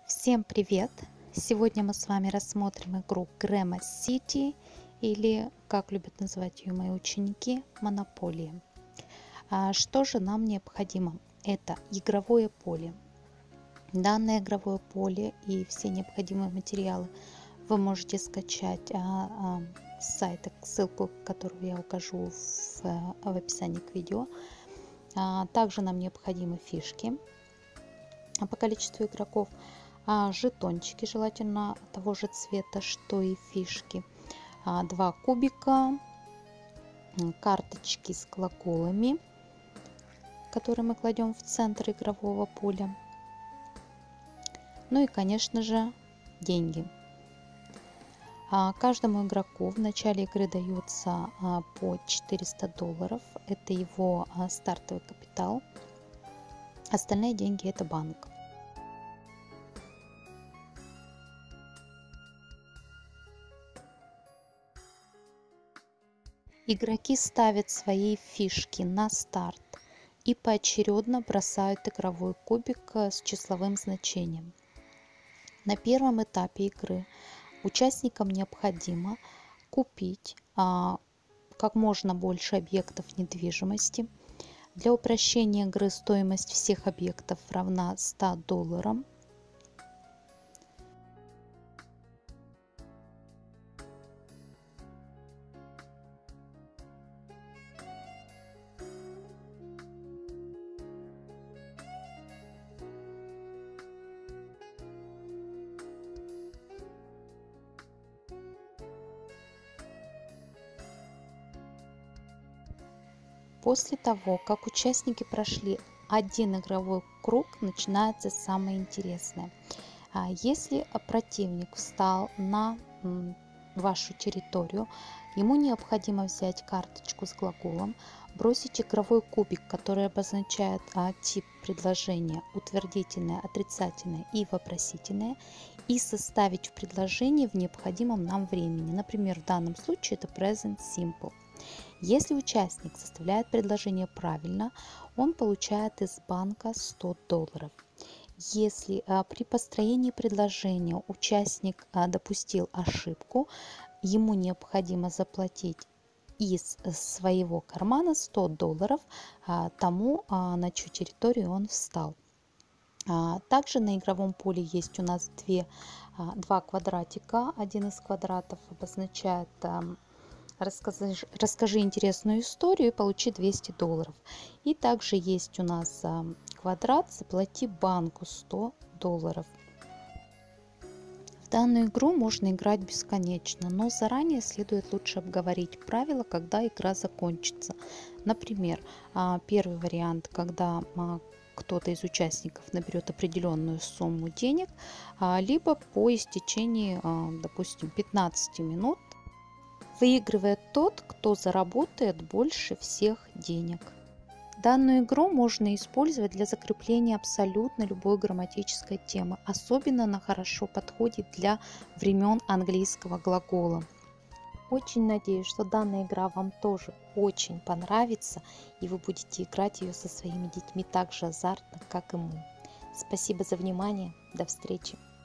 Всем привет! Сегодня мы с вами рассмотрим игру Grammar City, или, как любят называть ее мои ученики, Монополия. Что же нам необходимо? Это игровое поле. Данное игровое поле и все необходимые материалы вы можете скачать с сайта, ссылку которую я укажу в описании к видео. Также нам необходимы фишки по количеству игроков, жетончики, желательно того же цвета, что и фишки, 2 кубика, карточки с глаголами, которые мы кладем в центр игрового поля, ну и, конечно же, деньги. Каждому игроку в начале игры дается по $400, это его стартовый капитал, остальные деньги это банк. Игроки ставят свои фишки на старт и поочередно бросают игровой кубик с числовым значением. На первом этапе игры участникам необходимо купить как можно больше объектов недвижимости. Для упрощения игры стоимость всех объектов равна $100. После того, как участники прошли один игровой круг, начинается самое интересное. Если противник встал на вашу территорию, ему необходимо взять карточку с глаголом, бросить игровой кубик, который обозначает тип предложения: утвердительное, отрицательное и вопросительное, и составить в предложении в необходимом нам времени. Например, в данном случае это Present Simple. Если участник составляет предложение правильно, он получает из банка $100. Если при построении предложения участник допустил ошибку, ему необходимо заплатить из своего кармана $100 тому, на чью территорию он встал. Также на игровом поле есть у нас два квадратика. Один из квадратов обозначает «Расскажи интересную историю и получи $200». И также есть у нас квадрат «Заплати банку $100». В данную игру можно играть бесконечно, но заранее следует лучше обговорить правила, когда игра закончится. Например, первый вариант, когда кто-то из участников наберет определенную сумму денег, либо по истечении, допустим, 15 минут выигрывает тот, кто заработает больше всех денег. Данную игру можно использовать для закрепления абсолютно любой грамматической темы. Особенно она хорошо подходит для времен английского глагола. Очень надеюсь, что данная игра вам тоже очень понравится, и вы будете играть ее со своими детьми так же азартно, как и мы. Спасибо за внимание. До встречи.